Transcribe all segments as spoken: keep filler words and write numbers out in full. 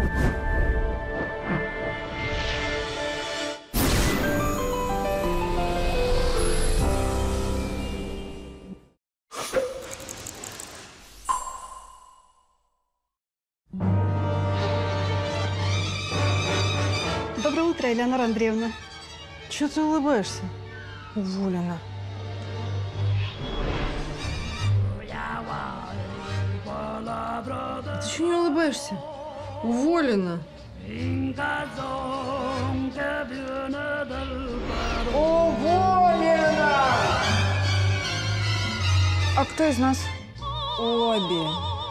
Доброе утро, Элеонора Андреевна. Чего ты улыбаешься? Уволена. Ты чего не улыбаешься? Уволена. Уволена! А кто из нас? Обе.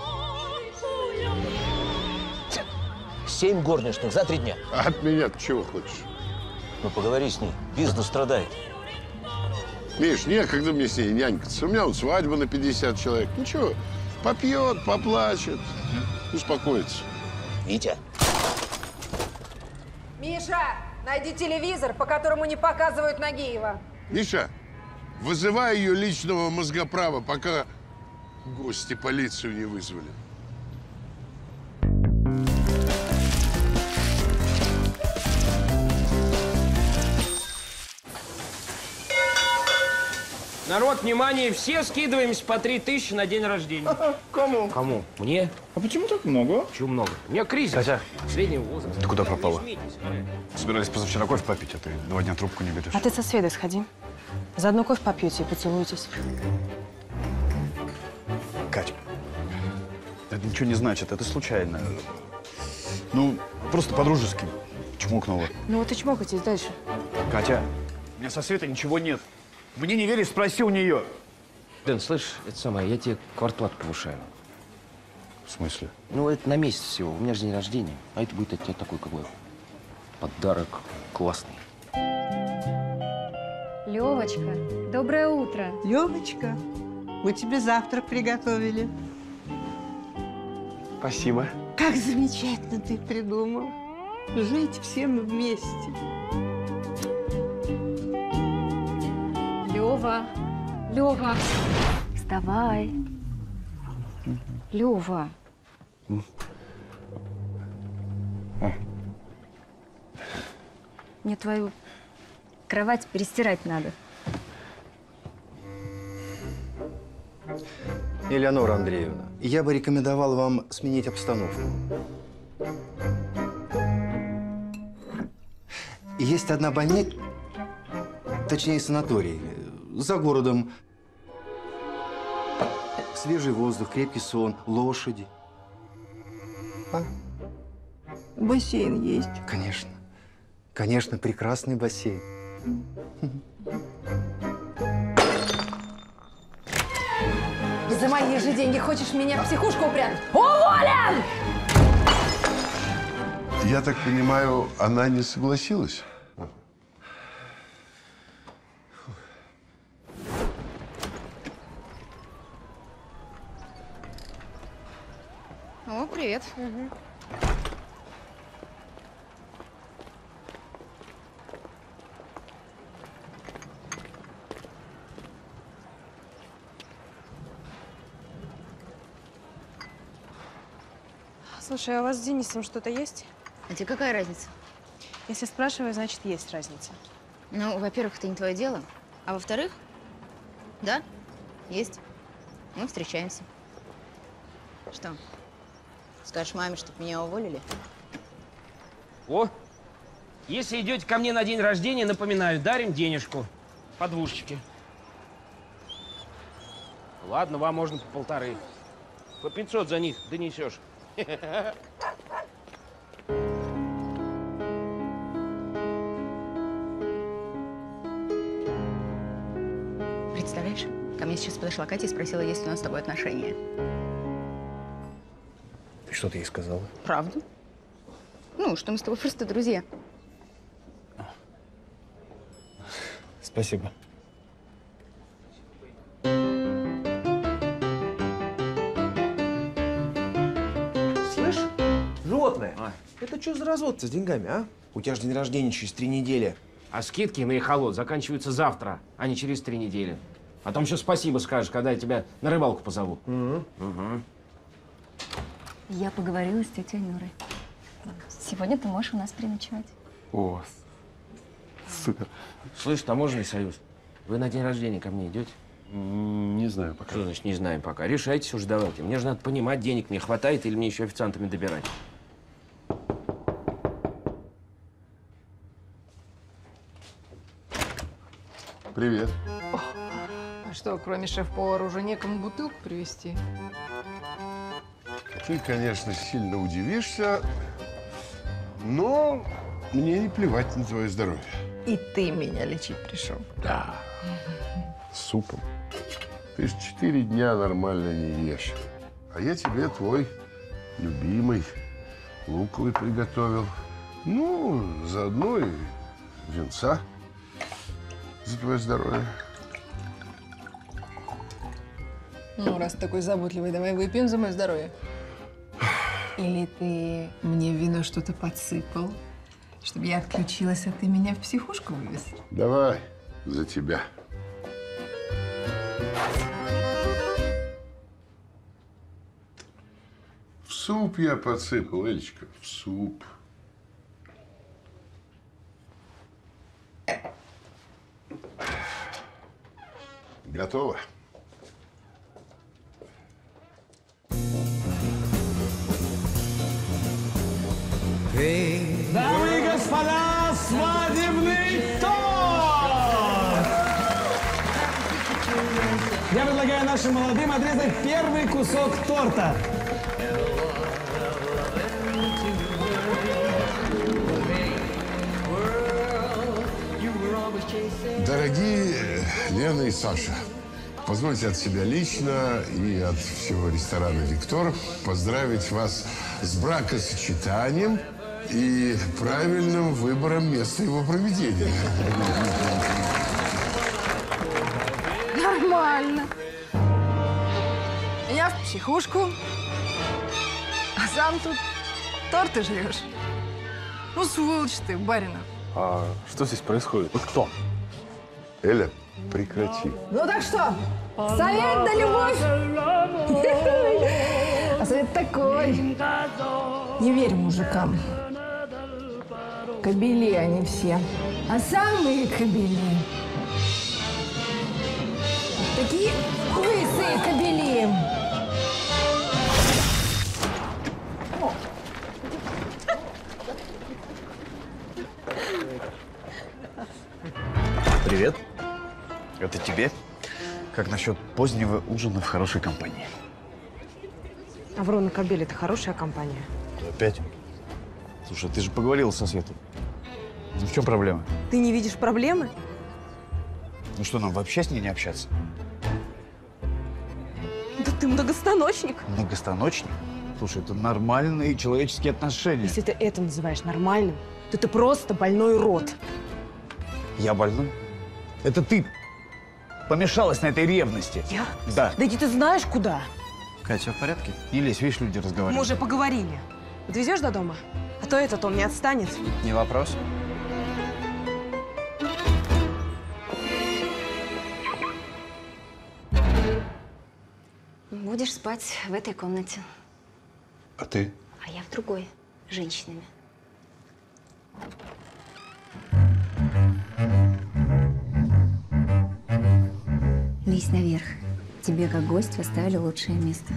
Семь горничных за три дня. А от меня ты чего хочешь? Ну, поговори с ней. Бизнес страдает. Миш, некогда мне с ней нянькаться. У меня вот свадьба на пятьдесят человек. Ничего, попьет, поплачет, успокоится. Витя. Миша, найди телевизор, по которому не показывают Нагиева. Миша, вызывай ее личного мозгоправа, пока гости полицию не вызвали. Народ, внимание, все скидываемся по три тысячи на день рождения. Кому? Кому? Мне. А почему так много? Чего много? У меня кризис. Катя. Среднего возраста. Ты куда пропала? Не смейтесь, а? Собирались позавчера кофе попить, а ты два дня трубку не берешь. А ты со Светой сходи. Заодно кофе попьете и поцелуетесь. Катя, это ничего не значит, это случайно. Ну, просто по-дружески чмокнула. Ну вот и чмокайтесь дальше. Катя, у меня со Светой ничего нет. Мне не веришь, спроси у нее. Дэн, слышь, это самое, я тебе квартплату повышаю. В смысле? Ну, это на месяц всего. У меня же день рождения. А это будет от тебя такой, какой подарок классный. Левочка, доброе утро. Левочка, мы тебе завтрак приготовили. Спасибо. Как замечательно ты придумал. Жить всем вместе. Лева, Лева, вставай. Лева. Мне твою кровать перестирать надо. Элеонора Андреевна, я бы рекомендовал вам сменить обстановку. Есть одна больница, точнее санаторий, за городом. Свежий воздух, крепкий сон, лошади. А? Бассейн есть. Конечно. Конечно, прекрасный бассейн. За мои же деньги хочешь меня в психушку упрятать? Уволен! Я так понимаю, она не согласилась? О, привет. Угу. Слушай, а у вас с Денисом что-то есть? А тебе какая разница? Если спрашиваю, значит, есть разница. Ну, во-первых, это не твое дело. А во-вторых, да, есть. Мы встречаемся. Что? Скажешь маме, чтобы меня уволили? О, если идете ко мне на день рождения, напоминаю, дарим денежку. По двушечке. Ладно, вам можно по полторы. По пятьсот за них донесешь. Представляешь, ко мне сейчас подошла Катя и спросила, есть ли у нас с тобой отношения. Ты что ты ей сказала? Правду? Ну, что мы с тобой просто друзья. Спасибо. Слышь, животное, а? Это что за развод-то с деньгами, а? У тебя же день рождения через три недели. А скидки на эхолот заканчиваются завтра, а не через три недели. А там еще спасибо скажешь, когда я тебя на рыбалку позову. Угу. Угу. Я поговорила с тетей Нюрой. Сегодня ты можешь у нас переночевать. О, супер. Слышь, таможенный союз, вы на день рождения ко мне идете? Не знаю пока. Что значит не знаем пока? Решайтесь уже давайте. Мне же надо понимать, денег мне хватает или мне еще официантами добирать. Привет. А что, кроме шеф-повара уже некому бутылку привезти? Ты, конечно, сильно удивишься, но мне не плевать на твое здоровье. И ты меня лечить пришел. Да. С супом. Ты ж четыре дня нормально не ешь. А я тебе твой любимый луковый приготовил. Ну, заодно и винца за твое здоровье. Ну, раз ты такой заботливый, давай выпьем за мое здоровье. Или ты мне в вино что-то подсыпал, чтобы я отключилась, а ты меня в психушку вывез? Давай за тебя. В суп я подсыпал, Элечка, в суп. Готово. Дамы и господа, свадебный торт! Я предлагаю нашим молодым отрезать первый кусок торта. Дорогие Лена и Саша, позвольте от себя лично и от всего ресторана «Виктор» поздравить вас с бракосочетанием и правильным выбором места его проведения. Нормально. Меня в психушку, а сам тут торты жрешь. Ну, сволочь ты, Баринов. А что здесь происходит? Вы кто? Эля, прекрати. Ну так что, совет да любовь? А совет такой. Не верь мужикам. Кобели они все. А самые кобели. Такие лысые кобели. Привет. Это тебе? Как насчет позднего ужина в хорошей компании? Аврона Кобель – это хорошая компания. Опять? Слушай, ты же поговорила со Светой. Ну, в чем проблема? Ты не видишь проблемы? Ну что, нам вообще с ней не общаться? Да ты многостаночник. Многостаночник? Слушай, это нормальные человеческие отношения. Если ты это называешь нормальным, то ты просто больной урод. Я больной? Это ты помешалась на этой ревности. Я? Да. Да иди ты знаешь куда. Катя, все в порядке? Не лезь, видишь, люди разговаривают. Мы уже поговорили. Отвезешь до дома? А то этот, он не отстанет. Не вопрос. Будешь спать в этой комнате. А ты? А я в другой, с женщинами. Лезь наверх. Тебе, как гостю, оставили лучшее место.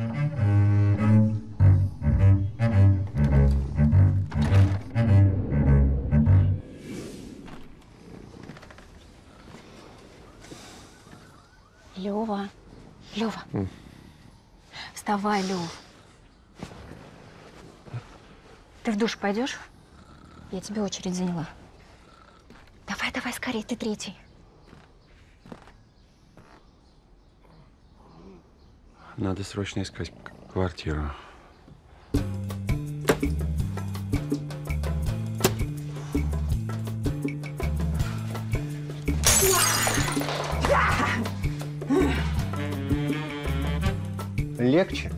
Лёва. Лёва. Mm. Вставай, Лёв. Ты в душ пойдешь? Я тебе очередь заняла. Давай, давай, скорее, ты третий. Надо срочно искать квартиру. Легче?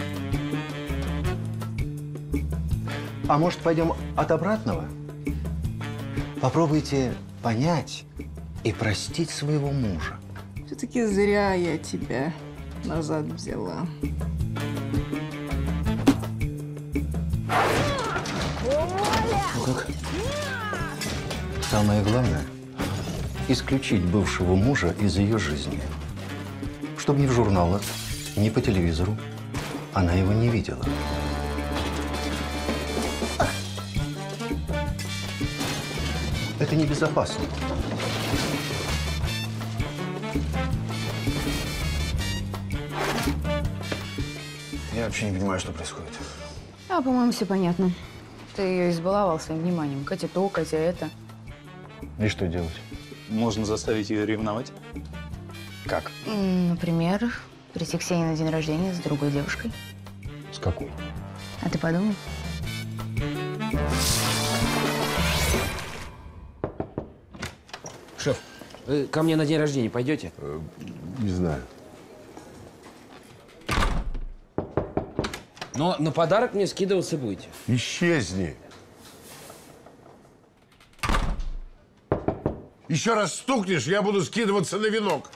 А может, пойдем от обратного? Попробуйте понять и простить своего мужа. Все-таки зря я тебя назад взяла. Ну как? Самое главное – исключить бывшего мужа из ее жизни. Чтобы ни в журналах, ни по телевизору она его не видела. Это небезопасно. Я вообще не понимаю, что происходит. А, по-моему, все понятно. Ты ее избаловал своим вниманием. Катя то, Катя это. И что делать? Можно заставить ее ревновать? Как? М, Например, прийти к Сене на день рождения с другой девушкой. С какой? А ты подумай. Шеф, вы ко мне на день рождения пойдете? Не знаю. Но на подарок мне скидываться будете. Исчезни. Еще раз стукнешь, я буду скидываться на венок.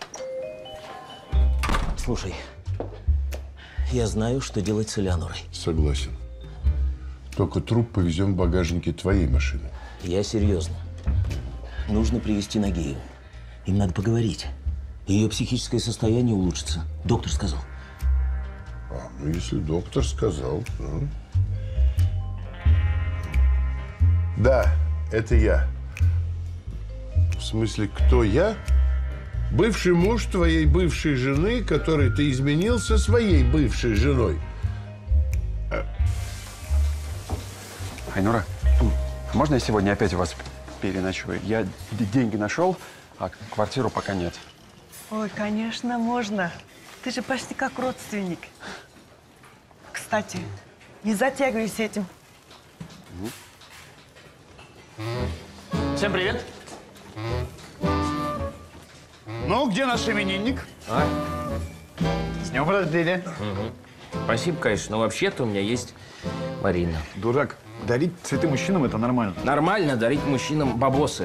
Слушай, я знаю, что делать с Элеонорой. Согласен. Только труп повезем в багажнике твоей машины. Я серьезно. Нужно привезти Нагиеву. Им надо поговорить. Ее психическое состояние улучшится. Доктор сказал. А, ну если доктор сказал, то... Да, это я. В смысле, кто я? Бывший муж твоей бывшей жены, который ты изменил со своей бывшей женой. Айнура, можно я сегодня опять у вас переночую? Я деньги нашел, а квартиру пока нет. Ой, конечно, можно. Ты же почти как родственник. Кстати, не затягивай с этим. Всем привет. Ну, где наш именинник? А? С днем рождения. Угу. Спасибо, конечно, но вообще-то у меня есть Марина. Дурак, дарить цветы мужчинам – это нормально. Нормально дарить мужчинам бабосы.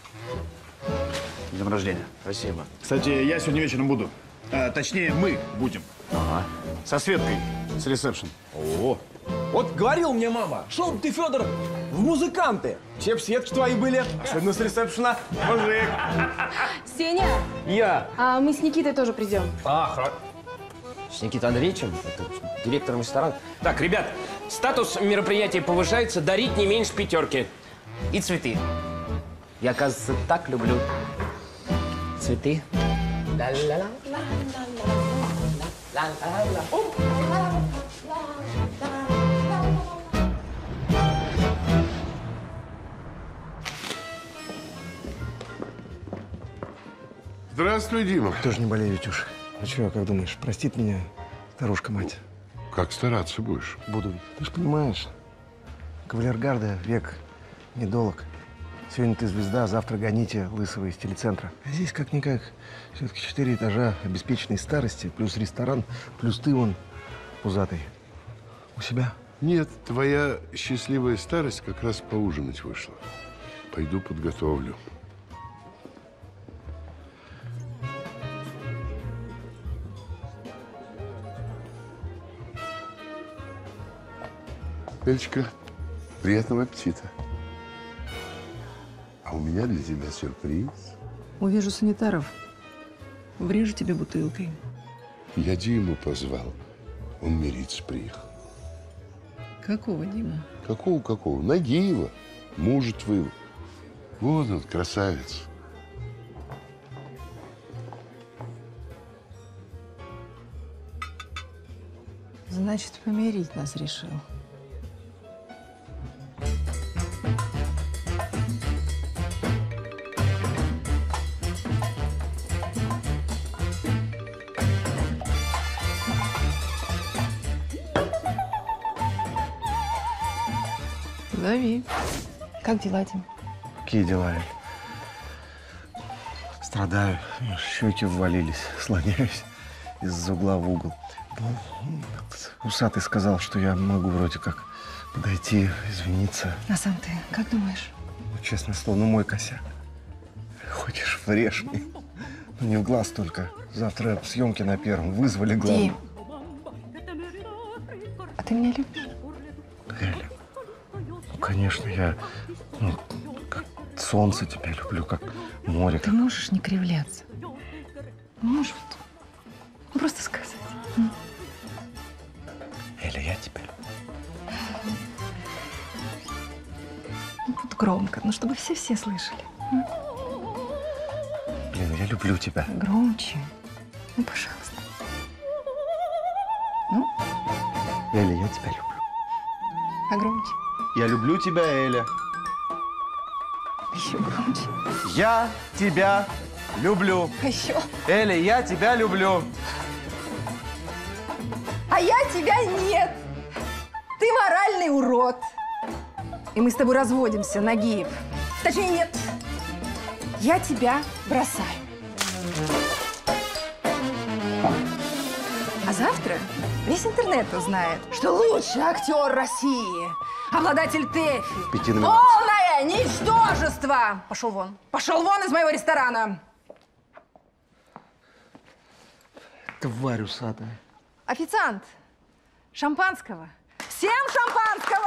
С днем рождения. Спасибо. Кстати, я сегодня вечером буду. А, точнее, мы будем. Ага. Со Светкой, с ресепшн. О, вот говорил мне мама, шел бы ты, Федор, в музыканты. Все б Светки твои были, особенно с ресепшена. Мужик. Сеня, Я. а мы с Никитой тоже придем. А, хорошо. С Никитой Андреевичем, это директором ресторана. Так, ребят, статус мероприятия повышается, дарить не меньше пятерки. И цветы. Я, оказывается, так люблю цветы. Здравствуй, Дима. Тоже не болею, Витюш. Ну чего, как думаешь, простит меня старушка-мать? Как стараться будешь? Буду. Ты ж понимаешь, кавалергарда век недолг. Сегодня ты звезда, завтра гоните лысого из телецентра. А здесь как-никак все-таки четыре этажа обеспеченной старости, плюс ресторан, плюс ты вон пузатый. У себя? Нет, твоя счастливая старость как раз поужинать вышла. Пойду подготовлю. Эльчка, приятного аппетита. А у меня для тебя сюрприз. Увижу санитаров, врежу тебе бутылкой. Я Диму позвал. Он мириться приехал. Какого Дима? Какого-какого? Нагиева. Мужа твоего. Вот он, красавец. Значит, помирить нас решил. Лови. Как дела, Дим? Какие дела, Эль? Страдаю, щеки ввалились, слоняюсь из угла в угол. Ну, усатый сказал, что я могу вроде как подойти, извиниться. А сам ты как думаешь? Ну, честное слово, ну мой косяк. Хочешь, врежь мне. Ну, не в глаз только. Завтра съемки на Первом. Вызвали главную. Дим, а ты меня любишь? Эля, ну конечно, я ну, как солнце тебя люблю, как море. Ты можешь не кривляться? Можешь вот, ну, просто сказать. М? Эля, я тебя люблю. Ну, вот громко, ну, чтобы все-все слышали. М? Блин, я люблю тебя. Громче. Ну, пожалуйста. Ну, Эля, я тебя люблю. а громче. Я люблю тебя, Эля. Еще громче. Я тебя люблю. А еще. Эля, я тебя люблю. А я тебя нет. Ты моральный урод. И мы с тобой разводимся, Нагиев. Точнее, нет. Я тебя бросаю. А завтра весь интернет узнает, что лучший актер России, обладатель ТЭФИ, Пяти номинаций. полное ничтожество. Пошел вон. Пошел вон из моего ресторана. Тварь усатая. Официант, шампанского. Всем шампанского!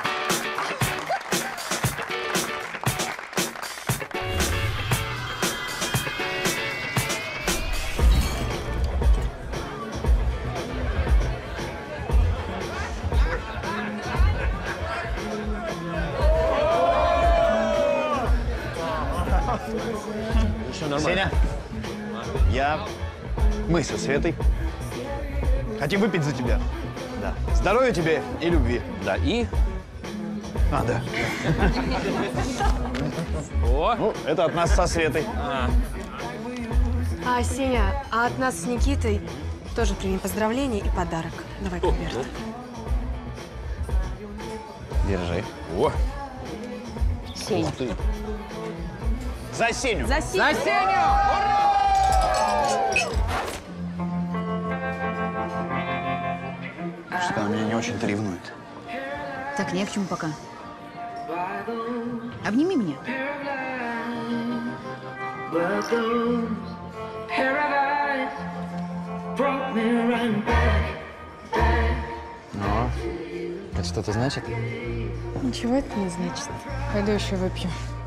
Сеня, я, мы со Светой хотим выпить за тебя. Да. Здоровья тебе и любви. Да, и? А, да. О! Ну, это от нас со Светой. А. А, Сеня, а от нас с Никитой тоже прими поздравления и подарок. Давай конверт. Держи. О! Сеня. Ух ты. За Сеню! За Сеню! За Сеню! Что-то она меня не очень-то ревнует. Так, не к чему пока. Обними меня. Ну, это что-то значит? Ничего это не значит. Пойду еще выпью.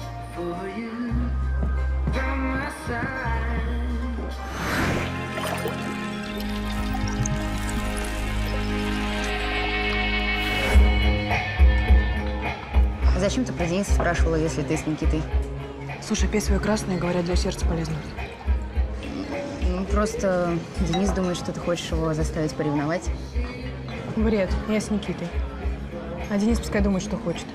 Зачем ты про Дениса спрашивала, если ты с Никитой? Слушай, пей свое красное, говорят, для сердца полезно. Ну, просто Денис думает, что ты хочешь его заставить поревновать. Бред, я с Никитой. А Денис пускай думает, что хочет.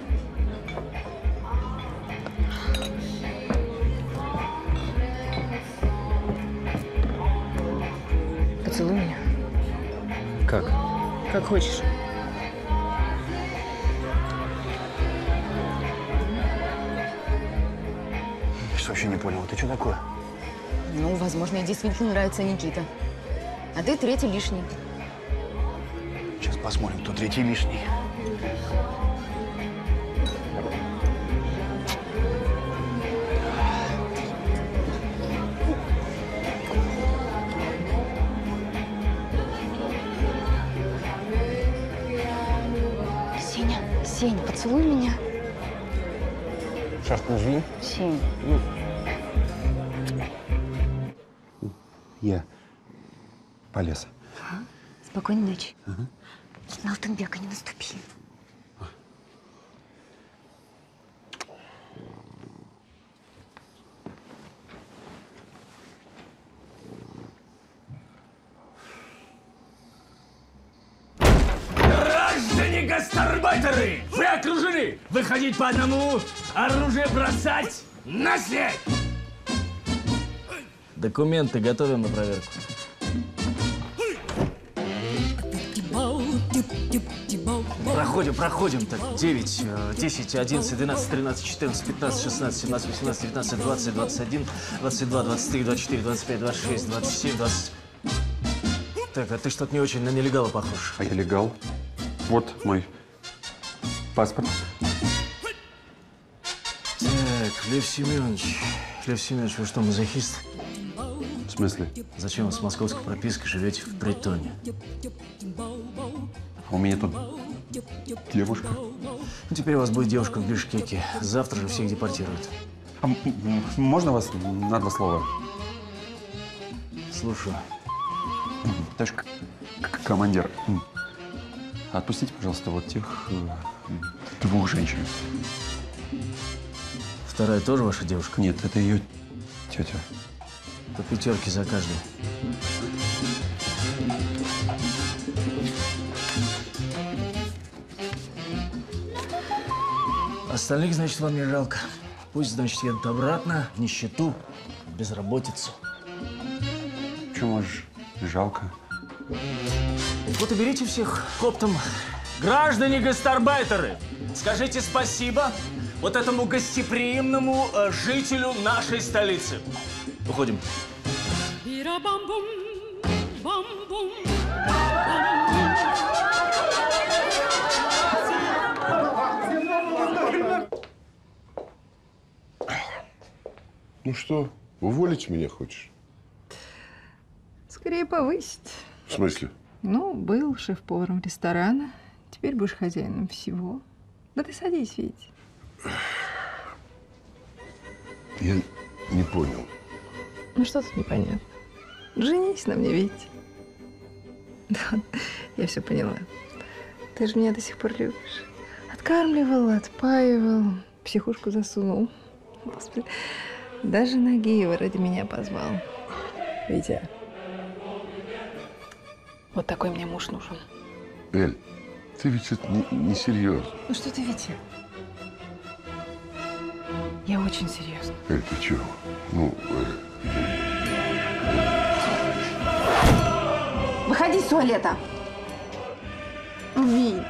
Поцелуй меня. Как? Как хочешь. Я что, вообще не понял, ты что такое? Ну, возможно, ей действительно нравится Никита. А ты третий лишний. Сейчас посмотрим, кто третий лишний. Сеня, Сень, поцелуй меня. Сейчас, подожди. Сень. Я полез. Ага. Спокойной ночи. Ага. На Алтынбека не наступи. Граждане гастарбайтеры! Вы окружены! Выходить по одному, оружие бросать, на след! Документы готовим на проверку. Проходим, проходим. Так, девять, десять, одиннадцать, двенадцать, тринадцать, четырнадцать, пятнадцать, шестнадцать, семнадцать, восемнадцать, девятнадцать, двадцать, двадцать один, двадцать два, двадцать три, двадцать четыре, двадцать пять, двадцать шесть, двадцать семь, двадцать... Так, а ты что-то не очень на нелегала похож. А я легал. Вот мой паспорт. Так, Лев Семенович. Лев Семенович, вы что, мазохист? В смысле? Зачем вы с московской пропиской живете в притоне? А у меня тут девушка. Ну, теперь у вас будет девушка в Бишкеке. Завтра же всех депортируют. А можно вас на два слова? Слушаю. Товарищ командир, отпустите, пожалуйста, вот тех э, двух женщин. Вторая тоже ваша девушка? Нет, это ее тетя. По пятерке за каждую. Остальных, значит, вам не жалко. Пусть, значит, едут обратно в нищету, в безработицу. Чего ж жалко? Вот и берите всех к оптам. Граждане гастарбайтеры, скажите спасибо вот этому гостеприимному э, жителю нашей столицы. Уходим. Ну что, уволить меня хочешь? Скорее повысить. В смысле? Ну, был шеф-поваром ресторана, теперь будешь хозяином всего. Да ты садись, Вить. Я не понял. Ну что тут непонятно? Женись на мне, Вить. Да, я все поняла. Ты же меня до сих пор любишь. Откармливал, отпаивал, в психушку засунул. Господи, даже Нагиева ради меня позвал. Витя, вот такой мне муж нужен. Эль, ты ведь это не, не серьезно. Ну что ты, Витя? Я очень серьезно. Эль, ты чего? Ну, э, Выходи из туалета. Вить.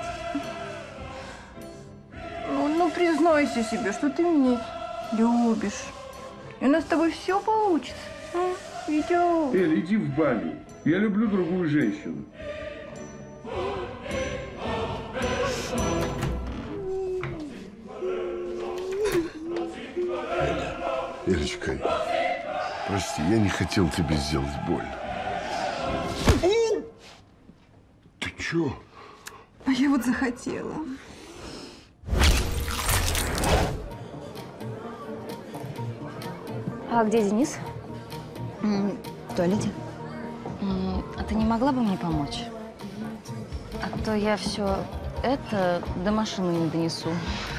Ну, ну, признайся себе, что ты меня любишь. И у нас с тобой все получится. А? Идем. Эль, иди в баню. Я люблю другую женщину. Элечка, прости, я не хотел тебе сделать больно. Ты чё? А я вот захотела. А где Денис? М, В туалете. М, А ты не могла бы мне помочь? А то я все это до машины не донесу.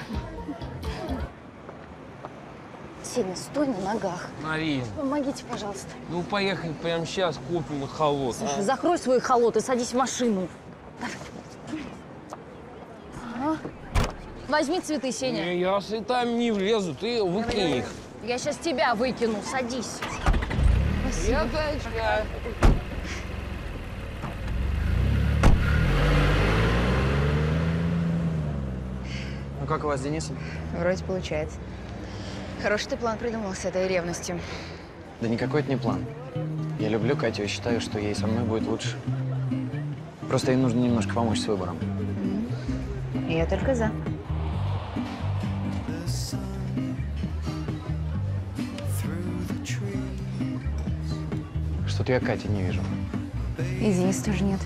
Сеня, стой на ногах. Марин, Помогите, пожалуйста. ну поехали прямо сейчас, купим холод. Слушай, закрой свой холод и садись в машину. Ага. Возьми цветы, Сеня. Не, я с цветами не влезу, ты выкини их. Я сейчас тебя выкину. Садись. Я дочка. Ну как у вас с Денисом? Вроде получается. Хороший ты план придумал с этой ревностью. Да никакой это не план. Я люблю Катю и считаю, что ей со мной будет лучше. Просто ей нужно немножко помочь с выбором. Я только за. Что-то я Кати не вижу. И Дениса тоже нет.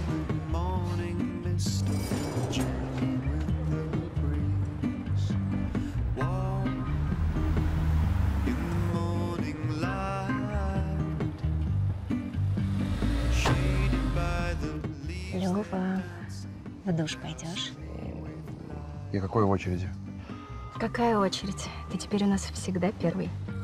Лёва, в душ пойдешь? И какой очереди? Какая очередь? Ты теперь у нас всегда первый.